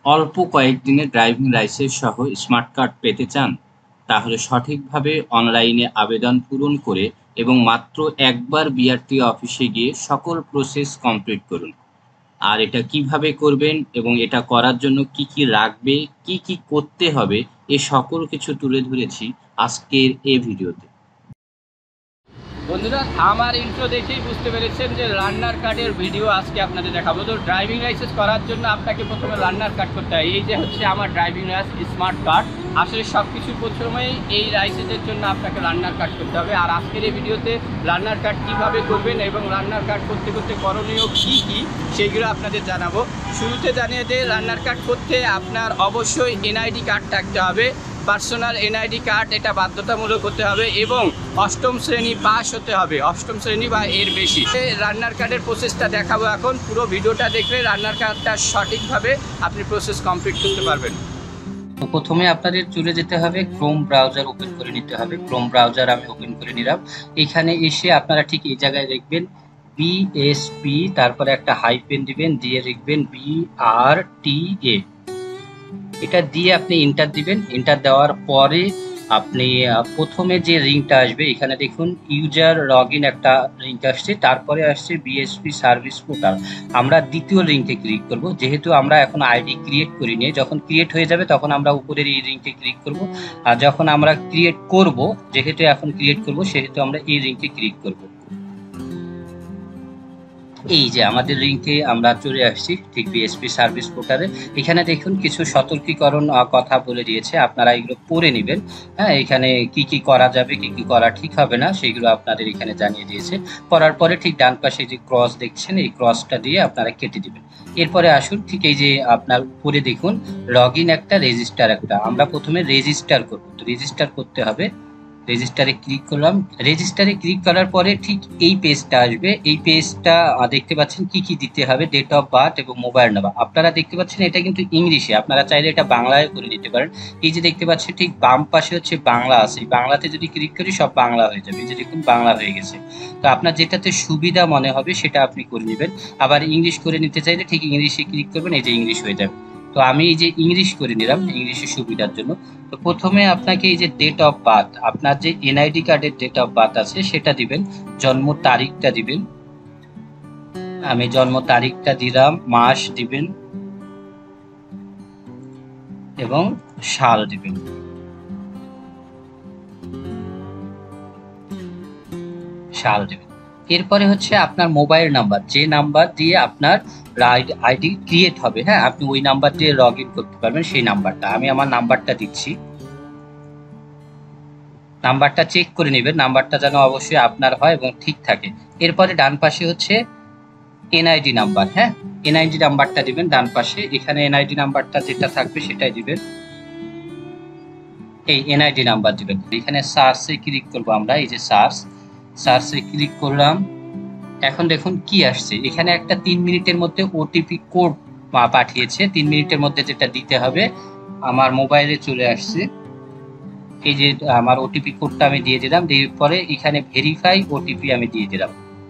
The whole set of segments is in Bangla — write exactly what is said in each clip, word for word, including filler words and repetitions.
অল্প কয়েকদিনে ড্রাইভিং লাইসেন্স সহ স্মার্ট কার্ড পেতে চান? তাহলে সঠিকভাবে অনলাইনে আবেদন পূরণ করে এবং মাত্র একবার বিআরটি অফিসে গিয়ে সকল প্রসেস কমপ্লিট করুন। আর এটা কিভাবে করবেন এবং এটা করার জন্য কি কি লাগবে, কি কি করতে হবে, এ সকল কিছু তুলে ধরেছি আজকের এই ভিডিওতে। বন্ধুরা, আমার ইন্ট্রো দেখেই বুঝতে পেরেছেন যে লার্নার কার্ডের ভিডিও আজকে আপনাদের দেখাবো। তো ড্রাইভিং লাইসেন্স করার জন্য আপনাকে প্রথমে লার্নার কার্ড করতে হয়। এই যে হচ্ছে আমার ড্রাইভিং লাইসেন্স স্মার্ট কার্ড। আসলে সব কিছু প্রথমেই এই লাইসেন্সের জন্য আপনাকে লার্নার কার্ড করতে হবে। আর আজকের এই ভিডিওতে লার্নার কার্ড কীভাবে করবেন এবং লার্নার কার্ড করতে করতে করণীয় কী কী সেগুলো আপনাদের জানাবো। শুরুতে জানিয়ে দিয়ে লার্নার কার্ড করতে আপনার অবশ্যই এনআইডি কার্ড থাকতে হবে। পার্সোনাল এনআইডি কার্ড এটা বাধ্যতামূলক হতে হবে এবং অষ্টম শ্রেণী পাস হতে হবে, অষ্টম শ্রেণী বা এর বেশি। রান্নার কার্ডের প্রসেসটা দেখাবো এখন। পুরো ভিডিওটা দেখলে রান্নার কার্ডটা সঠিকভাবে আপনি প্রসেস কমপ্লিট করতে পারবেন। তো প্রথমে আপনাদের চলে যেতে হবে, ক্রোম ব্রাউজার ওপেন করে নিতে হবে। ক্রোম ব্রাউজার আমি ওপেন করে নিলাম। এখানে এসে আপনারা ঠিক এই জায়গায় দেখবেন বিএসপি, তারপরে একটা হাইপেন দিবেন, দিয়ে লিখবেন বি আর টি এ। এটা দিয়ে আপনি এন্টার দিবেন। এন্টার দেওয়ার পরে আপনি প্রথমে যে লিঙ্কটা আসবে, এখানে দেখুন ইউজার লগ ইন একটা লিঙ্ক আসছে, তারপরে আসছে বিএসপি সার্ভিস পোর্টাল। আমরা দ্বিতীয় লিঙ্কে ক্লিক করব, যেহেতু আমরা এখন আইডি ক্রিয়েট করিনি। যখন ক্রিয়েট হয়ে যাবে তখন আমরা উপরের এই লিঙ্কে ক্লিক করব। আর যখন আমরা ক্রিয়েট করব, যেহেতু এখন ক্রিয়েট করব সেহেতু আমরা এই লিঙ্কে ক্লিক করব। এই যে আমাদের লিঙ্কে আমরা চলে আসছি ঠিক বিএসপি সার্ভিস পোর্টালে। এখানে দেখুন কিছু সতর্কীকরণ কথা বলে দিয়েছে, আপনারা এগুলো পড়ে নেবেন। হ্যাঁ, এখানে কি কি করা যাবে, কি কি করা ঠিক হবে না সেগুলো আপনাদের এখানে জানিয়ে দিয়েছে। করার পরে ঠিক ডান পাশে যে ক্রস দেখছেন, এই ক্রসটা দিয়ে আপনারা কেটে দিবেন। এরপরে আসুন ঠিক এই যে আপনার উপরে দেখুন লগ ইন একটা, রেজিস্টার একটা। আমরা প্রথমে রেজিস্টার করবো, তো রেজিস্টার করতে হবে। রেজিস্টারে ক্লিক করলাম। রেজিস্টারে ক্লিক করার পরে ঠিক এই পেজটা আসবে। এই পেজটা দেখতে পাচ্ছেন কি কি দিতে হবে, ডেট অফ বার্থ এবং মোবাইল নাম্বার। আপনারা দেখতে পাচ্ছেন এটা কিন্তু ইংলিশে, আপনারা চাইলে এটা বাংলায় করে নিতে পারেন। এই যে দেখতে পাচ্ছেন ঠিক বাম পাশে হচ্ছে বাংলা আছে, বাংলাতে যদি ক্লিক করি সব বাংলা হয়ে যাবে। এই যে দেখুন বাংলা হয়ে গেছে। তো আপনার যেটাতে সুবিধা মনে হবে সেটা আপনি করে নেবেন। আবার ইংলিশ করে নিতে চাইলে ঠিক ইংলিশে ক্লিক করবেন, এই যে ইংলিশ হয়ে যাবে। তো আমি এই যে ইংলিশ করে নিলাম ইংলিশের সুবিধার জন্য। তো প্রথমে আপনাকে এই যে ডেট অফ বার্থ, আপনার যে এনআইডি কার্ডের ডেট অফ বার্থ আছে সেটা দিবেন, জন্ম তারিখটা দিবেন। আমি জন্ম তারিখটা দিলাম, মাস দিবেন এবং সাল দিবেন। সাল দিবেন। এরপরে হচ্ছে আপনার মোবাইল নাম্বার, যে নাম্বার দিয়ে আপনার আইডি ক্রিয়েট হবে, হ্যাঁ আপনি ওই নাম্বার দিয়ে লগ ইন করতে পারবেন, সেই নাম্বারটা। আমি আমার নাম্বারটা দিচ্ছি। নাম্বারটা চেক করে নেবেন, নাম্বারটা যেন অবশ্যই আপনার হয় এবং ঠিক থাকে। এরপরে ডান পাশে হচ্ছে এনআইডি নাম্বার, হ্যাঁ এনআইডি নাম্বারটা দিবেন ডান পাশে। এখানে এনআইডি নাম্বারটা যেটা থাকবে সেটাই দিবেন, এই এনআইডি নাম্বার দিবেন। এখানে সার্চে ক্লিক করবো আমরা, এই যে সার্চ, সার্চে ক্লিক করলাম। এখন দেখুন কি আসছে, এখানে একটা তিন মিনিটের মধ্যে ওটিপি কোড পাঠিয়েছে, তিন মিনিটের মধ্যে যেটা দিতে হবে। আমার মোবাইলে চলে আসছে, এই যে আমার ওটিপি কোডটা আমি দিয়ে দিলাম। দিয়ে পরে এখানে ভেরিফাই ওটিপি আমি দিয়ে দিলাম।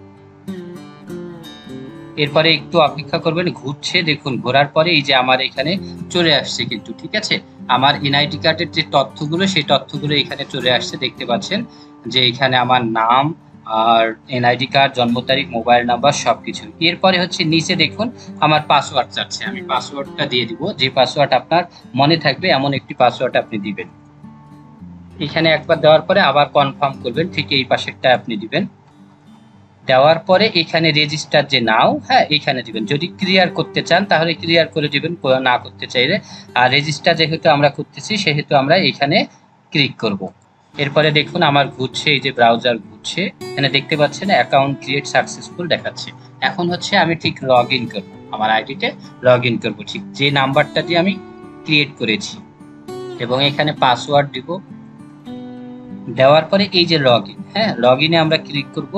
এরপরে একটু অপেক্ষা করবেন, ঘুরছে দেখুন। ঘোরার পরে এই যে আমার এখানে চলে আসছে কিন্তু, ঠিক আছে। আমার এনআইডি কার্ডের যে তথ্যগুলো সেই তথ্যগুলো এখানে চলে আসছে, দেখতে পাচ্ছেন যে এখানে আমার নাম আর এনআইডি কার্ড, জন্ম তারিখ, মোবাইল নাম্বার সবকিছু। এরপরে হচ্ছে নিচে দেখুন আমার পাসওয়ার্ড চাচ্ছে, আমি পাসওয়ার্ডটা দিয়ে দিব। যে পাসওয়ার্ড আপনার মনে থাকবে এমন একটি পাসওয়ার্ড আপনি দিবেন। এখানে একবার দেওয়ার পরে আবার কনফার্ম করবেন, ঠিক এই পাশেরটা আপনি দিবেন। দেওয়ার পরে এখানে রেজিস্টার যে নাও, হ্যাঁ এখানে দিবেন। যদি ক্লিয়ার করতে চান তাহলে ক্লিয়ার করে দিবেন, না করতে চাইলে। আর রেজিস্টার যেহেতু আমরা করতেছি সেহেতু আমরা এখানে ক্লিক করব। এরপরে দেখুন আমার ঘুরছে, এই যে ব্রাউজার ঘুরছে, এখানে দেখতে পাচ্ছেন অ্যাকাউন্ট ক্রিয়েট সাকসেসফুল দেখাচ্ছে। এখন হচ্ছে আমি ঠিক লগ ইন করবো, আমার আইডিতে লগ ইন করবো ঠিক যে নাম্বারটা দিয়ে আমি ক্রিয়েট করেছি এবং এখানে পাসওয়ার্ড দিব। দেওয়ার পরে এই যে লগ ইন, হ্যাঁ লগ ইনে আমরা ক্লিক করব।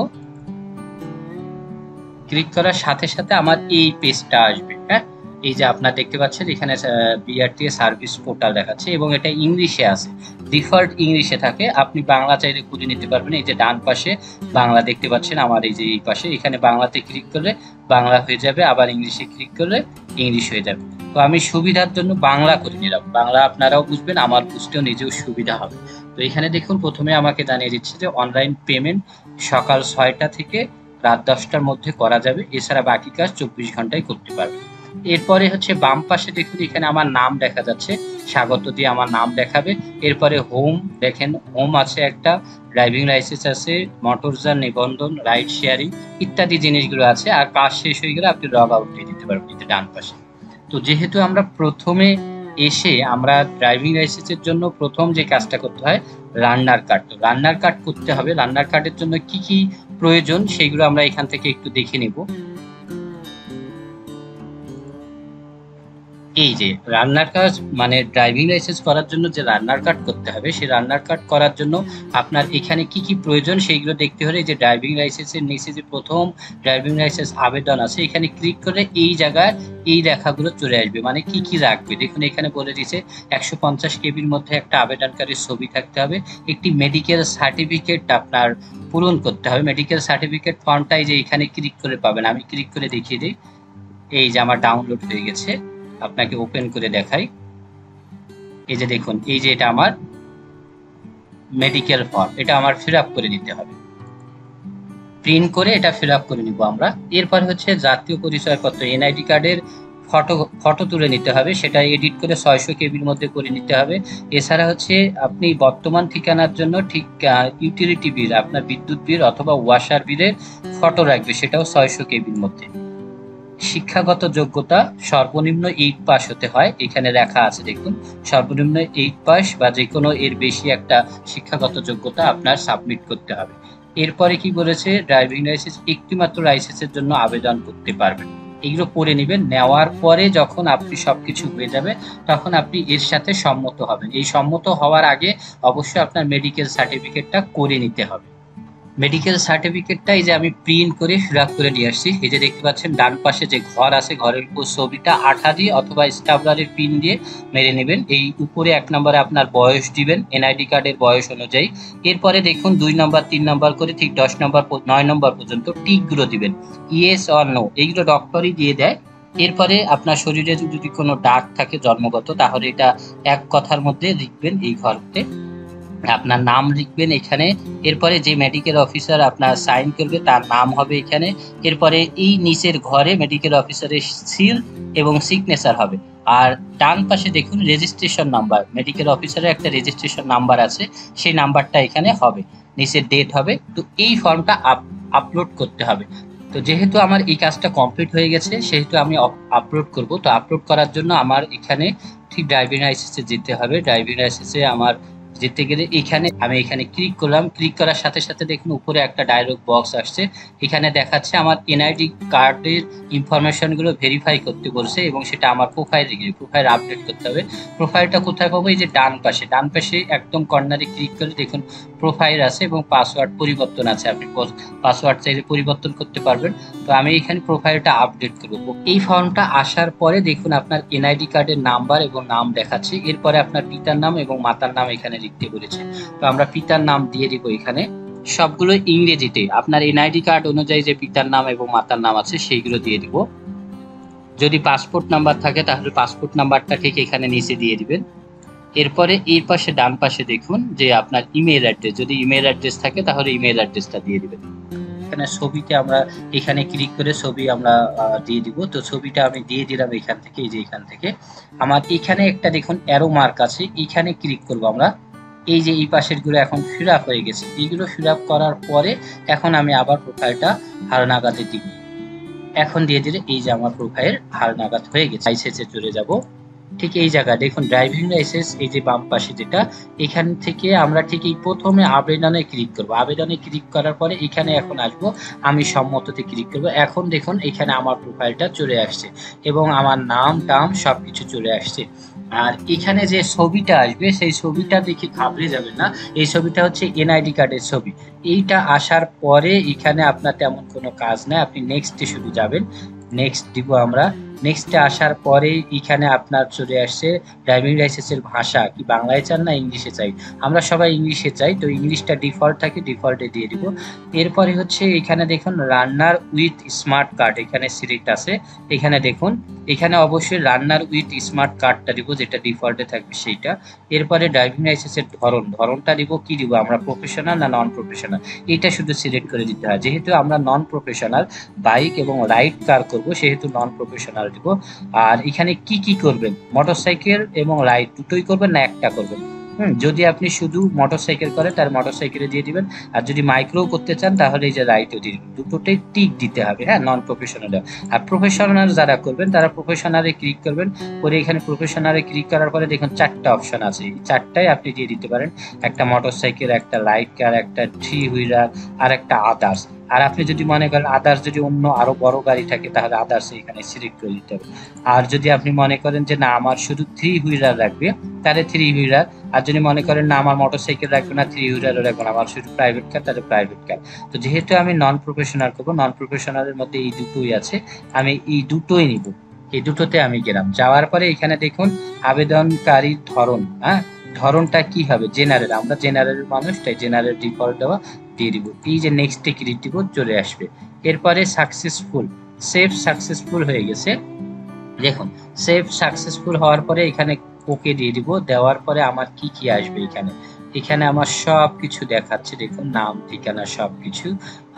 ক্লিক করার সাথে সাথে আমার এই পেজটা আসবে, হ্যাঁ এই যে আপনারা দেখতে পাচ্ছেন এখানে বিআরটি সার্ভিস পোর্টাল দেখাচ্ছে এবং এটা ইংলিশে আছে, ডিফল্ট ইংলিশে থাকে। আপনি বাংলা চাইলে করে নিতে পারবেন। এই যে ডান পাশে বাংলা দেখতে পাচ্ছেন আমার, এই যে এই পাশে, এখানে বাংলাতে ক্লিক করলে বাংলা হয়ে যাবে, আবার ইংলিশে ক্লিক করলে ইংলিশ হয়ে যাবে। তো আমি সুবিধার জন্য বাংলা করে নিলাম, বাংলা আপনারাও বুঝবেন, আমার বুঝতেও নিজেও সুবিধা হবে। তো এখানে দেখুন প্রথমে আমাকে জানিয়ে দিচ্ছে যে অনলাইন পেমেন্ট সকাল ছয়টা থেকে রাত দশটার মধ্যে করা যাবে, এছাড়া বাকি কাজ চব্বিশ ঘন্টায় করতে পারবে। এরপরে হচ্ছে বাম পাশে দেখুন এখানে আমার নাম দেখা যাচ্ছে, স্বাগত দিয়ে আমার নাম দেখাবে। এরপরে হোম দেখেন, হোম আছে একটা, ড্রাইভিং লাইসেন্স আছে, মোটরযান নিবন্ধন, রাইড শেয়ারিং ইত্যাদি জিনিসগুলো আছে। আর কাজ শেষ হয়ে গেলে আপনি লগ আউট দিয়ে দিতে পারবেন এতে ডান পাশে। তো যেহেতু আমরা প্রথমে এসে আমরা ড্রাইভিং লাইসেন্সের জন্য প্রথম যে কাজটা করতে হয় রান্নার কার্ড, তো রান্নার কার্ড করতে হবে। রান্নার কার্ডের জন্য কি কি প্রয়োজন সেগুলো আমরা এখান থেকে একটু দেখে নিব। এই যে রান্নার কাজ মানে ড্রাইভিং লাইসেন্স করার জন্য যে রান্নার কার্ড করতে হবে, সেই রান্নার কার্ড করার জন্য আপনার এখানে কি কি প্রয়োজন সেইগুলো দেখতে হলে যে ড্রাইভিং লাইসেন্সের নিচে যে প্রথম ড্রাইভিং লাইসেন্স আবেদন আছে এখানে ক্লিক করে এই জায়গায় এই লেখাগুলো চলে আসবে, মানে কি কি রাখবে। দেখুন এখানে বলে দিয়েছে একশো পঞ্চাশ কেবির মধ্যে একটা আবেদনকারীর ছবি থাকতে হবে, একটি মেডিকেল সার্টিফিকেট আপনার পূরণ করতে হবে। মেডিকেল সার্টিফিকেট ফর্মটাই যে এখানে ক্লিক করে পাবেন, আমি ক্লিক করে দেখিয়ে দিই। এই যে আমার ডাউনলোড হয়ে গেছে, আপনাকে ওপেন করে দেখাই। এই যে দেখুন, এই যে এটা আমার মেডিকেল ফর্ম, এটা আমার ফিল আপ করে নিতে হবে, প্রিন্ট করে এটা ফিল আপ করে নিব আমরা। এরপর হচ্ছে জাতীয় পরিচয়পত্র এনআইডি কার্ডের ফটো ফটো তুলে নিতে হবে, সেটা এডিট করে ছয়শো কেবির মধ্যে করে নিতে হবে। এছাড়া হচ্ছে আপনি বর্তমান ঠিকানার জন্য ঠিক ইউটিলিটি বিল, আপনার বিদ্যুৎ বিল অথবা ওয়াসার বিলের ফটো রাখবে, সেটাও ছয়শো কেবির মধ্যে। শিক্ষাগত যোগ্যতা সর্বনিম্ন এইট পাস হতে হয়, এখানে লেখা আছে দেখুন, সর্বনিম্ন এইট পাস বা যে কোনো এর বেশি একটা শিক্ষাগত যোগ্যতা আপনার সাবমিট করতে হবে। এরপরে কি বলেছে, ড্রাইভিং লাইসেন্স একটি মাত্র লাইসেন্সের জন্য আবেদন করতে পারবেন। এগুলো পড়ে নেবেন, নেওয়ার পরে যখন আপনি সবকিছু হয়ে যাবে তখন আপনি এর সাথে সম্মত হবেন। এই সম্মত হওয়ার আগে অবশ্যই আপনার মেডিকেল সার্টিফিকেটটা করে নিতে হবে। মেডিকেল সার্টিফিকেটটা এই যে আমি প্রিন্ট করে ফিল আপ করে নিয়ে আসছি। এই যে দেখতে পাচ্ছেন ডান পাশে যে ঘর আছে, ঘরের উপর ছবিটা আঠা দিয়ে অথবা স্টাবলারের পিন দিয়ে মেরে নেবেন। এই উপরে এক নম্বরে আপনার বয়স দিবেন এনআইডি কার্ডের বয়স অনুযায়ী। এরপরে দেখুন দুই নম্বর তিন নম্বর করে ঠিক দশ নম্বর নয় নম্বর পর্যন্ত টিকগুলো দিবেন, ইয়েস অর নো, এইগুলো ডক্টরই দিয়ে দেয়। এরপরে আপনার শরীরে যদি কোনো দাগ থাকে জন্মগত, তাহলে এটা এক কথার মধ্যে লিখবেন এই ঘরতে, আপনার নাম লিখবেন এখানে। এরপরে যে মেডিকেল অফিসার আপনার সাইন করবে তার নাম হবে এখানে। এরপরে এই নিচের ঘরে মেডিকেল অফিসারের সিল এবং সিগনেচার হবে। আর ডান পাশে দেখুন রেজিস্ট্রেশন নাম্বার, মেডিকেল অফিসারের একটা রেজিস্ট্রেশন নাম্বার আছে, সেই নাম্বারটা এখানে হবে, নিচের ডেট হবে। তো এই ফর্মটা আপলোড করতে হবে। তো যেহেতু আমার এই কাজটা কমপ্লিট হয়ে গেছে সেহেতু আমি আপলোড করব। তো আপলোড করার জন্য আমার এখানে ঠিক ড্রাইভিং লাইসেন্সে যেতে হবে। ড্রাইভিং লাইসেন্সে আমার যেতে গেলে এখানে আমি এখানে ক্লিক করলাম, ক্লিক করার সাথে সাথে দেখুন উপরে একটা ডায়লগ বক্স আসছে, এখানে দেখাচ্ছে আমার এনআইডি কার্ডের ইনফরমেশনগুলো ভেরিফাই করতে বলছে এবং সেটা আমার প্রোফাইল গিয়ে প্রোফাইল আপডেট করতে হবে। প্রোফাইলটা কোথায় পাবো, এই যে ডান পাশে, ডান পাশে একদম কর্নারে ক্লিক করে দেখুন প্রোফাইল আছে এবং পাসওয়ার্ড পরিবর্তন আছে, আপনি পাসওয়ার্ড চাইলে পরিবর্তন করতে পারবেন। তো আমি এখানে প্রোফাইলটা আপডেট করব। এই ফর্মটা আসার পরে দেখুন আপনার এনআইডি কার্ডের নাম্বার এবং নাম দেখাচ্ছে, এরপরে আপনার পিতার নাম এবং মাতার নাম এখানে লিখতে বলেছে। তো আমরা পিতার নাম দিয়ে দিব এখানে, সবগুলো ইংরেজিতে, আপনার এনআইডি কার্ড অনুযায়ী যে পিতার নাম এবং মাতার নাম আছে সেইগুলো দিয়ে দিব। যদি পাসপোর্ট নাম্বার থাকে তাহলে পাসপোর্ট নাম্বারটা ঠিক এখানে নিচে দিয়ে দিবেন। এরপরে এই পাশে ডান পাশে দেখুন যে আপনার ইমেল অ্যাড্রেস, যদি ইমেল অ্যাড্রেস থাকে তাহলে ইমেল অ্যাড্রেসটা দিয়ে দিবেন। এখানে ছবিতে আমরা এখানে ক্লিক করে ছবি আমরা দিয়ে দিব। তো ছবিটা আমি দিয়ে দিলাম এখান থেকে, এই যে এখান থেকে আমার এখানে একটা দেখুন অ্যারো মার্ক আছে, এখানে ক্লিক করব আমরা। এই যে এই পাশের গুলো এখন ফিল আপ হয়ে গেছে, এইগুলো ফিল আপ করার পরে এখন আমি আবার প্রোফাইলটা হালনাগাদে দিব। এখন দিয়ে দিলে এই যে আমার প্রোফাইল হালনাগাদ হয়ে গেছে। লাইসেন্সে চলে যাব, ঠিক এই জায়গায় দেখুন ড্রাইভিং লাইসেন্স, এই যে বাম পাশে যেটা, এখান থেকে আমরা ঠিক এই প্রথমে আবেদনে ক্লিক করব। আবেদনে ক্লিক করার পরে এখানে এখন আসব, আমি সম্মততে ক্লিক করব। এখন দেখুন এখানে আমার প্রোফাইলটা চলে আসছে এবং আমার নাম টাম সবকিছু চলে আসছে। আর এখানে যে ছবিটা আসবে সেই ছবিটা দেখে ঘাবড়ে যাবেন না, এই ছবিটা হচ্ছে এনআইডি কার্ডের ছবি। এইটা আসার পরে এখানে আপনার তেমন কোনো কাজ নাই, আপনি নেক্সটে শুধু যাবেন। নেক্সট দিব আমরা। নেক্সটে আসার পরে এখানে আপনার চলে আসছে ড্রাইভিং লাইসেন্সের ভাষা কি বাংলায় চান না ইংলিশে চাই, আমরা সবাই ইংলিশে চাই, তো ইংলিশটা ডিফল্ট থাকে, ডিফল্টে দিয়ে দিব। এরপরে হচ্ছে এখানে দেখুন রান্নার উইথ স্মার্ট কার্ড এখানে সিলেক্ট আছে, এখানে দেখুন এখানে অবশ্যই রান্নার উইথ স্মার্ট কার্ডটা দিব যেটা ডিফল্টে থাকবে সেইটা। এরপরে ড্রাইভিং লাইসেন্সের ধরন ধরনটা দিব কি দিব আমরা প্রফেশনাল না নন প্রফেশনাল এটা শুধু সিলেক্ট করে দিতে হয়, যেহেতু আমরা নন প্রফেশনাল বাইক এবং রাইড কার করব সেহেতু নন প্রফেশনাল দিব। আর এখানে কি কি করবেন মোটরসাইকেল এবং রাইড দুটোই করবেন না একটা করবেন, হুম যদি আপনি শুধু মোটরসাইকেল করেন তার মোটরসাইকেলে দিয়ে দিবেন, আর যদি মাইক্রো করতে চান তাহলে এই যে রাইটও দিয়ে দিবেন, দুটোটাই টিক দিতে হবে হ্যাঁ নন প্রফেশনাল। আর প্রফেশনাল যারা করবেন তারা প্রফেশনালে ক্লিক করবেন, করে এখানে প্রফেশনালে ক্লিক করার পরে দেখুন চারটা অপশন আছে, এই চারটাই আপনি দিয়ে দিতে পারেন, একটা মোটরসাইকেল, একটা রাইড কার, একটা থ্রি হুইলার আর একটা আদার্স। আর আপনি যদি মনে করেন আদার্স যদি অন্য আরো বড় গাড়ি থাকে তাহলে আদার্স এখানে সিলেক্ট করে দিতে হবে। আর যদি আপনি মনে করেন যে না আমার শুধু থ্রি হুইলার রাখবে তাহলে থ্রি হুইলার, আর যদি মনে করেন না আমার মোটরসাইকেল রাখবে না থ্রি হুইলারও রাখবো না আমার শুধু প্রাইভেট কার তাহলে প্রাইভেট কার। তো যেহেতু আমি নন প্রফেশনাল করবো, নন প্রফেশনালের মধ্যে এই দুটোই আছে, আমি এই দুটোই নিব, এই দুটোতে আমি গেলাম। যাওয়ার পরে এখানে দেখুন আবেদনকারীর ধরন, হ্যাঁ ধরনটা কি হবে জেনারেল, আমরা জেনারেল মানুষ তাই জেনারেল ডিফল্ট দেওয়া দিয়ে দিব। এই যে নেক্সটে ক্লিক দিব চলে আসবে। এরপরে সাকসেসফুল সেভ সাকসেসফুল হয়ে গেছে, দেখুন সেভ সাকসেসফুল হওয়ার পরে এখানে ওকে দিয়ে দিব। দেওয়ার পরে আমার কি কি আসবে এখানে, এখানে আমার সব কিছু দেখাচ্ছে দেখুন নাম ঠিকানা সব কিছু।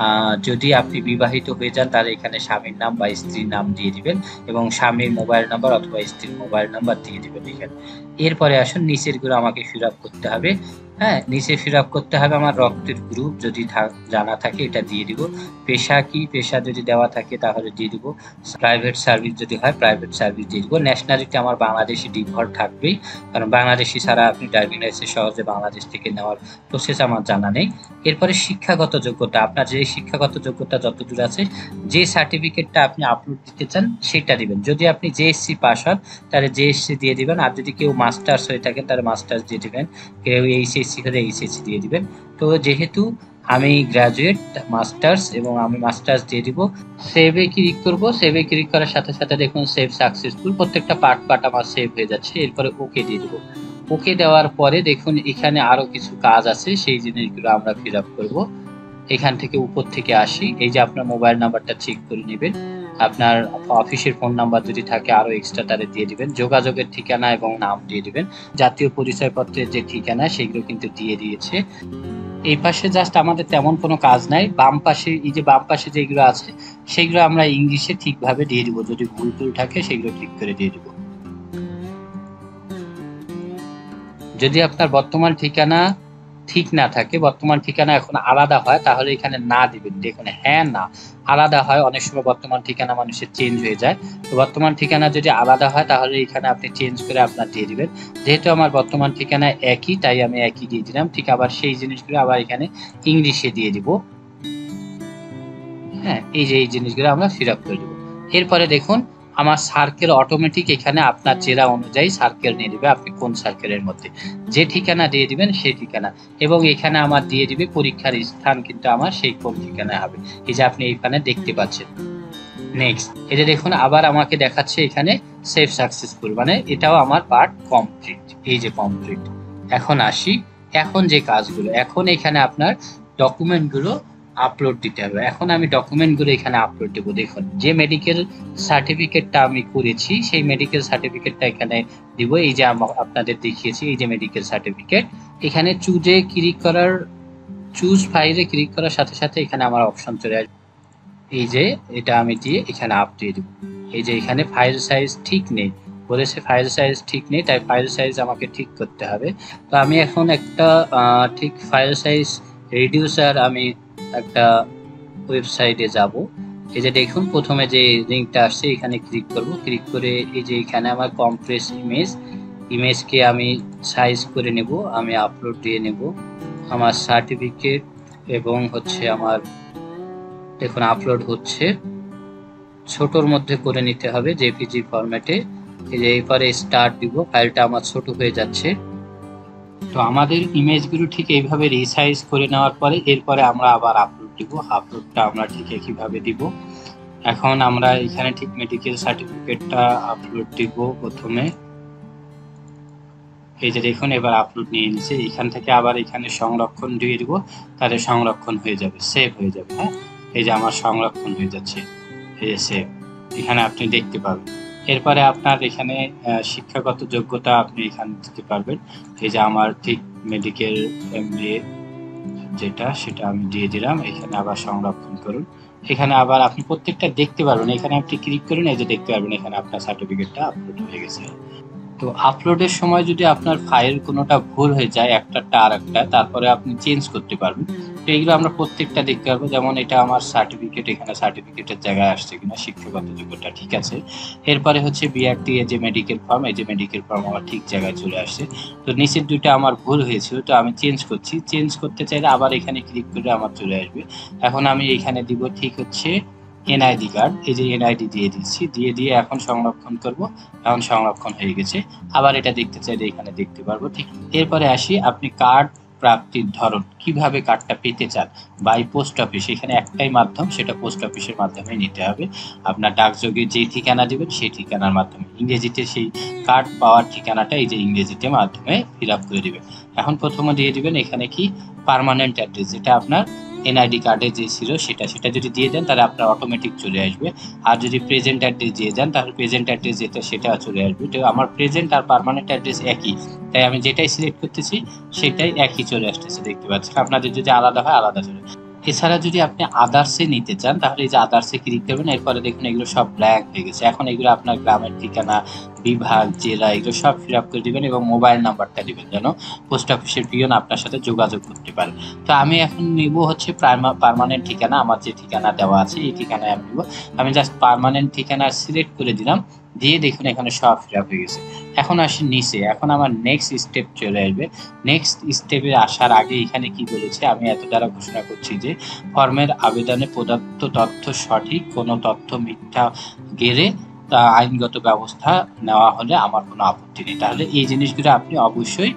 যদি আপনি বিবাহিত হয়ে যান তাহলে এখানে স্বামীর নাম বা স্ত্রীর নাম দিয়ে দিবেন এবং স্বামীর মোবাইল নাম্বার অথবা স্ত্রীর মোবাইল নাম্বার দিয়ে দিবেন এখানে। এরপরে আসুন নিচের গুলো আমাকে ফিল আপ করতে হবে, হ্যাঁ নিচে ফিল আপ করতে হবে আমার রক্তের গ্রুপ যদি জানা থাকে এটা দিয়ে দিব, পেশা কি পেশা যদি দেওয়া থাকে তাহলে দিয়ে দিব, প্রাইভেট সার্ভিস যদি হয় প্রাইভেট সার্ভিস দিয়ে দিব। ন্যাশনালিটি আমার বাংলাদেশি ডিফল্ট থাকবেই, কারণ বাংলাদেশি ছাড়া আপনি ড্রাইভিং লাইসেন্স সহজে বাংলাদেশ থেকে নেওয়ার প্রসেস আমার জানা নেই। এরপরে শিক্ষাগত যোগ্যতা, আপনার যে শিক্ষাগত যোগ্যতা যতদূর আছে যে সার্টিফিকেটটা আপনি আপলোড দিতে চান সেটা দিবেন, যদি আপনি জেএসসি পাস হন তাহলে জেএসসি দিয়ে দিবেন, আর যদি কেউ মাস্টার্স হয়ে থাকেন তাহলে মাস্টার্স দিয়ে দিবেন, কেউ এইচএসসি হলে এইচএসসি দিয়ে দিবেন। তো যেহেতু আমি গ্রাজুয়েট মাস্টার্স এবং আমি মাস্টার্স দিয়ে দিব, সেভে ক্লিক করব। সেভে ক্লিক করার সাথে সাথে দেখুন সেভ সাকসেসফুল, প্রত্যেকটা পার্ট পার্ট আমার সেভ হয়ে যাচ্ছে। এরপরে ওকে দিয়ে দিব। ওকে দেওয়ার পরে দেখুন এখানে আরো কিছু কাজ আছে সেই জিনিসগুলো আমরা ফিল আপ করবো। এখান থেকে উপর থেকে আসি, এই যে আপনার মোবাইল নাম্বারটা চেক করে নেবেন, আপনার অফিসের ফোন নাম্বার যদি থাকে আরো এক্সট্রা তারে দিয়ে দিবেন, যোগাযোগের ঠিকানা এবং নাম দিয়ে দিবেন, জাতীয় পরিচয়পত্রের যে ঠিকানা সেগুলো কিন্তু দিয়ে দিয়েছে। এই পাশে জাস্ট আমাদের তেমন কোনো কাজ নাই, বাম পাশে এই যে বাম পাশে যেগুলো আছে সেগুলো আমরা ইংলিশে ঠিকভাবে দিয়ে দিব, যদি ভুল টুল থাকে সেগুলো ঠিক করে দিয়ে দিব। যদি আপনার বর্তমান ঠিকানা ঠিক না থাকে, বর্তমান ঠিকানা এখন আলাদা হয় তাহলে এখানে না দিবেন, দেখুন হ্যাঁ না আলাদা হয়, অনেক সময় বর্তমান ঠিকানা মানুষের চেঞ্জ হয়ে যায়, তো বর্তমান ঠিকানা যদি আলাদা হয় তাহলে এখানে আপনি চেঞ্জ করে আপনার দিয়ে দিবেন। যেহেতু আমার বর্তমান ঠিকানা একই তাই আমি একই দিয়ে দিলাম, ঠিক আবার সেই জিনিসগুলো আবার এখানে ইংলিশে দিয়ে দিব, হ্যাঁ এই যে এই জিনিসগুলো আমরা ফিল আপ করে দেবো। এরপরে দেখুন আমার সার্কেল অটোমেটিক এখানে আপনার জেলা অনুযায়ী সার্কেল নিয়ে দিবে, আপনি কোন সার্কেলের মধ্যে যে ঠিকানা দিয়ে দিবেন সেই ঠিকানা, এবং এখানে আমার দিয়ে দিবে পরীক্ষার স্থান কিন্তু আমার সেই কোন ঠিকানায় হবে, এই যে আপনি এইখানে দেখতে পাচ্ছেন। নেক্সট এই যে দেখুন আবার আমাকে দেখাচ্ছে এখানে সেভ সাকসেসফুল, মানে এটাও আমার পার্ট কমপ্লিট, এই যে কমপ্লিট। এখন আসি এখন যে কাজগুলো, এখন এখানে আপনার ডকুমেন্টগুলো আপলোড দিতে হবে। এখন আমি ডকুমেন্টগুলো এখানে আপলোড দেবো। দেখুন যে মেডিকেল সার্টিফিকেটটা আমি করেছি সেই মেডিকেল সার্টিফিকেটটা এখানে দিব, এই যে আপনাদের দেখিয়েছি এই যে মেডিকেল সার্টিফিকেট। এখানে চুজে ক্লিক করার চুজ ফাইলে ক্লিক করার সাথে সাথে এখানে আমার অপশন চলে আসবে, এই যে এটা আমি দিয়ে এখানে আপ দিয়ে দেবো। এই যে এখানে ফাইল সাইজ ঠিক নেই বলেছে, ফাইল সাইজ ঠিক নেই তাই ফাইল সাইজ আমাকে ঠিক করতে হবে। তো আমি এখন একটা ঠিক ফাইল সাইজ রিডিউসার আমি একটা ওয়েবসাইটে যাব। এই যে দেখুন প্রথমে যে লিঙ্কটা আসছে এখানে ক্লিক করব, ক্লিক করে এই যে এখানে আমার কম্প্রেস ইমেজ, ইমেজকে আমি সাইজ করে নেব, আমি আপলোড দিয়ে নেব আমার সার্টিফিকেট এবং হচ্ছে আমার দেখুন আপলোড হচ্ছে, ছোটোর মধ্যে করে নিতে হবে জেপিজি ফরম্যাটে। এই যে এরপরে স্টার্ট দিব, ফাইলটা আমার ছোট হয়ে যাচ্ছে। তো আমাদের ইমেজগুলো ঠিক এইভাবে রিসাইজ করে নেওয়ার পরে এরপরে আমরা আবার আপলোড দিব, আপলোডটা আমরা ঠিক একইভাবে দিব। এখন আমরা এখানে ঠিক মেডিকেল সার্টিফিকেটটা আপলোড দিব প্রথমে। এই যে দেখুন এবার আপলোড নিয়ে নিচ্ছে, এখান থেকে আবার এখানে সংরক্ষণ দিয়ে দিব, তাহলে সংরক্ষণ হয়ে যাবে, সেভ হয়ে যাবে। হ্যাঁ, এই যে আমার সংরক্ষণ হয়ে যাচ্ছে, এই যে সেভ, এখানে আপনি দেখতে পাবেন। এরপরে আপনার এখানে শিক্ষাগত যোগ্যতা আপনি এখানে দিতে পারবেন। এই যে আমার ঠিক মেডিকেল এমবিএ যেটা, সেটা আমি দিয়ে দিলাম। এখানে আবার সংরক্ষণ করুন, এখানে আবার আপনি প্রত্যেকটা দেখতে পারবেন। এখানে আপনি ক্লিক করুন, এই যে দেখতে পারবেন এখানে আপনার সার্টিফিকেটটা আপলোড হয়ে গেছে। তো আপলোডের সময় যদি আপনার ফাইল কোনোটা ভুল হয়ে যায় একটাটা আর একটা, তারপরে আপনি চেঞ্জ করতে পারবেন। তো এইগুলো আমরা প্রত্যেকটা দেখতে পারবো। যেমন এটা আমার সার্টিফিকেট, এখানে সার্টিফিকেটের জায়গায় আসছে কিনা, শিক্ষাগত যোগ্যতা ঠিক আছে। এরপরে হচ্ছে বিআরটি এ যে মেডিকেল ফর্ম, এই যে মেডিকেল ফর্ম আমার ঠিক জায়গায় চলে আসছে। তো নিচের দুইটা আমার ভুল হয়েছিল, তো আমি চেঞ্জ করছি। চেঞ্জ করতে চাইলে আবার এখানে ক্লিক করে আমার চলে আসবে। এখন আমি এখানে দিব ঠিক হচ্ছে এনআইডি কার্ড, এই যে এনআইডি দিয়ে দিচ্ছি, দিয়ে দিয়ে এখন সংরক্ষণ করব। এখন সংরক্ষণ হয়ে গেছে। আবার এটা দেখতে চাইলে এখানে দেখতে পারবো। ঠিক এরপরে আসি, আপনি কার্ড প্রাপ্তির ধরন, কিভাবে কার্ডটা পেতে চান। বাই পোস্ট অফিস, এখানে একটাই মাধ্যম, সেটা পোস্ট অফিসের মাধ্যমে নিতে হবে। আপনার ডাকযোগে যে ঠিকানা দিবেন সেই ঠিকানার মাধ্যমে, ইংরেজিতে সেই কার্ড পাওয়ার ঠিকানাটা এই যে ইংরেজিতে মাধ্যমে ফিল আপ করে দিবেন। এখন প্রথমে দিয়ে দিবেন এখানে কি পার্মানেন্ট অ্যাড্রেস, যেটা আপনার এনআইডি কার্ডে যে ছিল সেটা সেটা যদি দিয়ে দেন তাহলে আপনার অটোমেটিক চলে আসবে। আর যদি প্রেজেন্ট অ্যাড্রেস দিয়ে দেন তাহলে প্রেজেন্ট অ্যাড্রেস যেটা সেটা চলে আসবে। তো আমার প্রেজেন্ট আর পার্মানেন্ট অ্যাড্রেস একই, তাই আমি যেটাই সিলেক্ট করতেছি সেটাই একই চলে আসতেছে, দেখতে পাচ্ছেন। আপনাদের যদি আলাদা হয় আলাদা চলে। এছাড়া যদি আপনি আদার্সে নিতে চান তাহলে এই যে আদার্সে ক্লিক করবেন। এরপরে দেখুন এগুলো সব ব্ল্যাঙ্ক হয়ে গেছে। এখন এগুলো আপনার গ্রামের ঠিকানা, বিভাগ, জেলা এগুলো সব ফিল আপ করে দিবেন এবং মোবাইল নাম্বারটা দিবেন যেন পোস্ট অফিসের পিয়ন আপনার সাথে যোগাযোগ করতে পারে। তো আমি এখন নিব হচ্ছে পার্মানেন্ট ঠিকানা, আমার যে ঠিকানা দেওয়া আছে এই ঠিকানায় আমি নিব। আমি জাস্ট পার্মানেন্ট ঠিকানা সিলেক্ট করে দিলাম, দিয়ে দেখুন এখানে সব ফিল আপ হয়ে গেছে। এখন আসি নিচে, এখন আমার নেক্সট স্টেপ চলে আসবে। নেক্সট স্টেপে আসার আগে এখানে কি বলেছে, আমি এত দ্বারা ঘোষণা করছি যে ফর্মের আবেদনে প্রদত্ত তথ্য সঠিক, কোনো তথ্য মিথ্যা গেলে তা আইনগত ব্যবস্থা নেওয়া হলে আমার কোনো আপত্তি নেই। তাহলে এই জিনিসগুলো আপনি অবশ্যই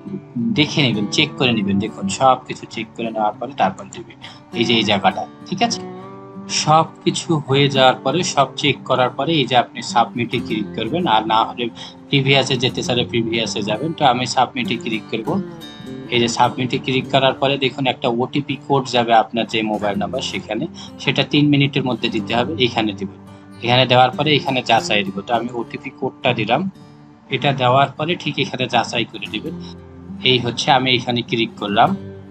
দেখে নেবেন, চেক করে নেবেন। দেখুন সব কিছু চেক করে নেওয়ার পরে তারপর দেবেন এই যে এই জায়গাটা, ঠিক আছে। সব কিছু হয়ে যাওয়ার পরে, সব চেক করার পরে এই যে আপনি সাবমিটে ক্লিক করবেন। আর না হলে প্রিভিয়াসে যেতে চাইলে প্রিভিয়াসে যাবেন। তো আমি সাবমিটে ক্লিক করব। এই যে সাবমিটে ক্লিক করার পরে দেখুন একটা ওটিপি কোড যাবে আপনার যে মোবাইল নাম্বার সেখানে, সেটা তিন মিনিটের মধ্যে দিতে হবে। এখানে দিবেন, এখানে দেওয়ার পরে এখানে যাচাই দিব। তো আমি ওটিপি কোডটা দিলাম, এটা দেওয়ার পরে ঠিক এখানে যাচাই করে দিবেন। এই হচ্ছে, আমি এখানে ক্লিক করলাম।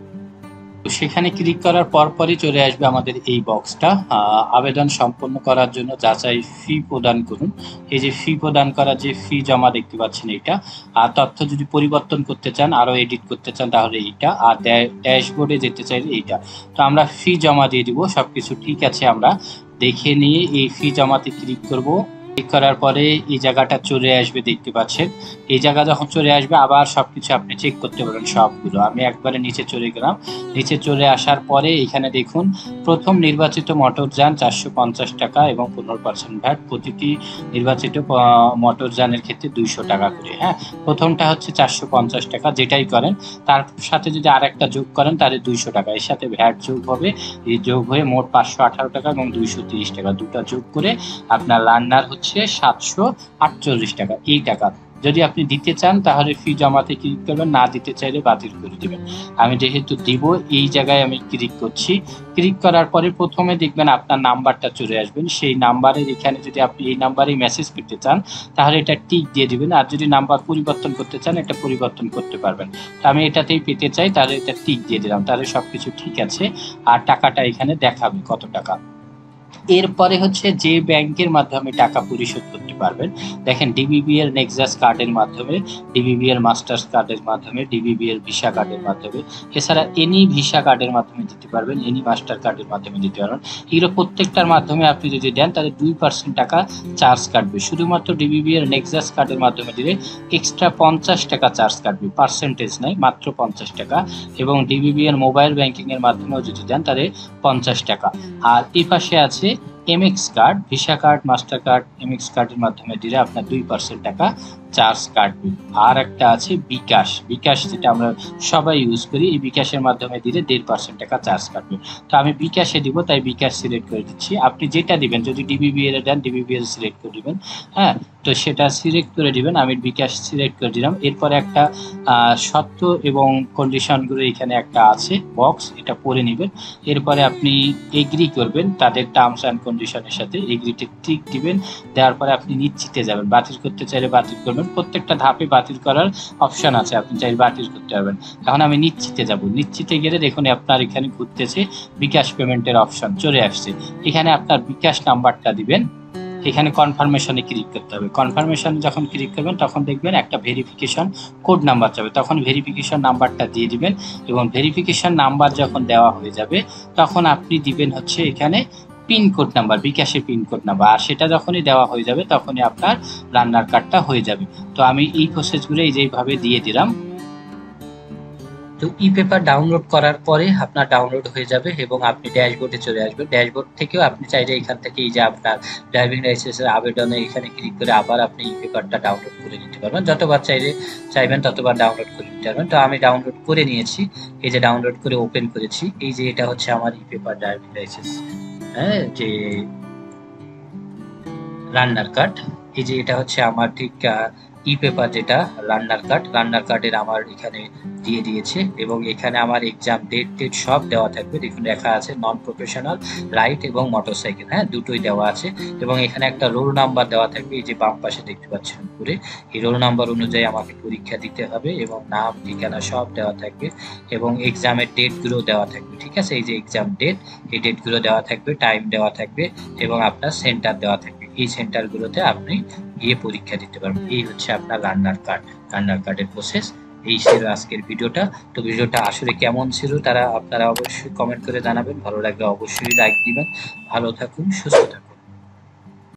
সেখানে ক্লিক করার পরপরই চলে আসবে আমাদের এই বক্সটা, আবেদন সম্পন্ন করার জন্য যাচাই ফি প্রদান করুন। এই যে ফি প্রদান করার যে ফি জমা দেখতে পাচ্ছেন এইটা। আর তথ্য যদি পরিবর্তন করতে চান, আরো এডিট করতে চান তাহলে এইটা, আর ড্যাশবোর্ডে যেতে চাইলে এইটা। তো আমরা ফি জমা দিয়ে দিব। সবকিছু ঠিক আছে আমরা দেখে নিয়ে এই ফি জমাতে ক্লিক করব। ক্লিক করার পরে এই জায়গাটা চলে আসবে, দেখতে পাচ্ছেন। এই জায়গা যখন চলে আসবে আবার সবকিছু আপনি চেক করতে পারেন সবগুলো। আমি একবারে নিচে চলে গেলাম। নিচে চলে আসার পরে এখানে দেখুন প্রথম নির্বাচিত মোটরযান চারশো পঞ্চাশ টাকা এবং পনেরো পার্সেন্ট ভ্যাট, প্রতিটি নির্বাচিত মোটরযানের ক্ষেত্রে দুইশো টাকা করে। হ্যাঁ, প্রথমটা হচ্ছে চারশো পঞ্চাশ টাকা, যেটাই করেন তার সাথে যদি আর একটা যোগ করেন তাহলে দুইশো টাকা, এর সাথে ভ্যাট যোগ হবে। এই যোগ হয়ে মোট পাঁচশো আঠারো টাকা এবং দুইশো তিরিশ টাকা, দুটা যোগ করে আপনার লার্নার হচ্ছে সাতশো আটচল্লিশ টাকা। এই টাকা যদি আপনি দিতে চান তাহলে ফি জমাতে ক্লিক করবেন, না দিতে চাইলে বাতিল করে দেবেন। আমি যেহেতু দিব এই জায়গায় আমি ক্লিক করছি। ক্লিক করার পরে প্রথমে দেখবেন আপনার নাম্বারটা চলে আসবেন। সেই নাম্বারের এখানে যদি আপনি এই নাম্বারেই মেসেজ পেতে চান তাহলে এটা টিক দিয়ে দিবেন। আর যদি নাম্বার পরিবর্তন করতে চান এটা পরিবর্তন করতে পারবেন। তো আমি এটাতেই পেতে চাই, তাহলে এটা টিক দিয়ে দিলাম। তাহলে সবকিছু ঠিক আছে। আর টাকাটা এখানে দেখাবে কত টাকা। এরপরে হচ্ছে যে ব্যাংকের মাধ্যমে টাকা পরিশোধ করতে পারবেন, দেখেন ডিবিবি এর নেক্সাস কার্ডের মাধ্যমে, ডিবিবি এর মাস্টার্স কার্ডের মাধ্যমে, ডিবিবি এর ভিসা কার্ডের মাধ্যমে, এছাড়া এনি ভিসা কার্ডের মাধ্যমে দিতে পারবেন, এনি মাস্টার কার্ডের মাধ্যমে দিতে পারবেন। এগুলো প্রত্যেকটার মাধ্যমে আপনি যদি দেন তাহলে দুই পার্সেন্ট টাকা চার্জ কাটবে। শুধুমাত্র ডিবিবি এর নেক্সাস কার্ডের মাধ্যমে দিলে এক্সট্রা পঞ্চাশ টাকা চার্জ কাটবে, পার্সেন্টেজ নাই, মাত্র পঞ্চাশ টাকা। এবং ডিবিবি এর মোবাইল ব্যাংকিং এর মাধ্যমেও যদি দেন তাহলে পঞ্চাশ টাকা। আর এই পাশে আছে AMEX card, Visa card, Master card, AMEX কার্ডের মাধ্যমে দিলে আপনার দুই পার্সেন্ট টাকা চার্জ কাটবে। আর একটা আছে বিকাশ, বিকাশ যেটা আমরা সবাই ইউজ করি, এই বিকাশের মাধ্যমে দিলে দেড় পার্সেন্ট টাকা চার্জ কাটবে। তো আমি বিকাশে দিব, তাই বিকাশ সিলেক্ট করে দিচ্ছি। আপনি যেটা দিবেন, যদি ডিবিবিএল দেন ডিবিবিএল সিলেক্ট করে দিবেন, হ্যাঁ, তো সেটা সিলেক্ট করে দিবেন। আমি বিকাশ সিলেক্ট করে দিলাম। এরপরে একটা শর্ত এবং কন্ডিশনগুলো এখানে একটা আছে বক্স, এটা পড়ে নেবেন। এরপরে আপনি এগ্রি করবেন তাদের টার্মস অ্যান্ড কন্ডিশনের সাথে, এগ্রিতে টিক দিবেন। দেওয়ার পরে আপনি নিশ্চিতে যাবেন, বাতিল করতে চাইলে বাতিল করবেন। প্রত্যেকটা ধাপে বাতিল করার অপশন আছে, আপনি চাইলে বাতিল করতে পারবেন। এখন আমি নিশ্চিতে যাব, নিশ্চিতে গেলে দেখুন আপনার এখানে ঘুরতেছে বিকাশ পেমেন্টের অপশন চলে আসছে। এখানে আপনার বিকাশ নাম্বারটা দিবেন, এখানে কনফার্মেশনে ক্লিক করতে হবে। কনফার্মেশনে যখন ক্লিক করবেন তখন দেখবেন একটা ভেরিফিকেশন কোড নাম্বার যাবে, তখন ভেরিফিকেশন নাম্বারটা দিয়ে দিবেন। এবং ভেরিফিকেশন নাম্বার যখন দেওয়া হয়ে যাবে তখন আপনি দিবেন হচ্ছে এখানে পিনকোড নাম্বার, বিকাশের পিনকোড নাম্বার। আর সেটা যখনই দেওয়া হয়ে যাবে তখনই আপনার রান্নার কার্ডটা হয়ে যাবে। তো আমি এই প্রসেসগুলো এই যেভাবে দিয়ে দিলাম। তো ই পেপার ডাউনলোড করার পরে আপনার ডাউনলোড হয়ে যাবে এবং আপনি ড্যাশবোর্ডে চলে আসবেন। ড্যাশবোর্ড থেকেও আপনি চাইলে এখান থেকে এই যে আপনার ড্রাইভিং লাইসেন্সের আবেদনে এখানে ক্লিক করে আবার আপনি ই পেপারটা ডাউনলোড করে নিতে পারবেন। যতবার চাইলে চাইবেন ততবার ডাউনলোড করে নিতে পারবেন। তো আমি ডাউনলোড করে নিয়েছি, এই যে ডাউনলোড করে ওপেন করেছি। এই যে এটা হচ্ছে আমার ই পেপার ড্রাইভিং লাইসেন্স, হ্যাঁ, যে রান্নার কার্ড। এই যে এটা হচ্ছে আমার ঠিক ই পেপার যেটা রান্নার কার্ড, রান্নার কার্ডের আমার এখানে দিয়ে দিয়েছে। এবং এখানে আমার এক্সাম ডেট টেট সব দেওয়া থাকবে। দেখুন লেখা আছে নন প্রফেশনাল রাইট এবং মোটরসাইকেল, হ্যাঁ, দুটোই দেওয়া আছে। এবং এখানে একটা রোল নাম্বার দেওয়া থাকবে, এই যে বাম পাশে দেখতে পাচ্ছেন উপরে, এই রোল নাম্বার অনুযায়ী আমাকে পরীক্ষা দিতে হবে। এবং নাম ঠিকানা সব দেওয়া থাকবে এবং এক্সামের ডেটগুলো দেওয়া থাকবে, ঠিক আছে। এই যে এক্সাম ডেট, এই ডেটগুলো দেওয়া থাকবে, টাইম দেওয়া থাকবে এবং আপনার সেন্টার দেওয়া থাকবে। এই সেন্টারগুলোতে আপনি গিয়ে পরীক্ষা দিতে পারবেন। এই হচ্ছে আপনার রান্নার কার্ড, রান্নার কার্ডের প্রসেস। এই ছিল আজকের ভিডিওটা। তো ভিডিওটা আসলে কেমন ছিল তারা আপনারা অবশ্যই কমেন্ট করে জানাবেন। ভালো লাগলে অবশ্যই লাইক দিবেন। ভালো থাকুন, সুস্থ থাকুন।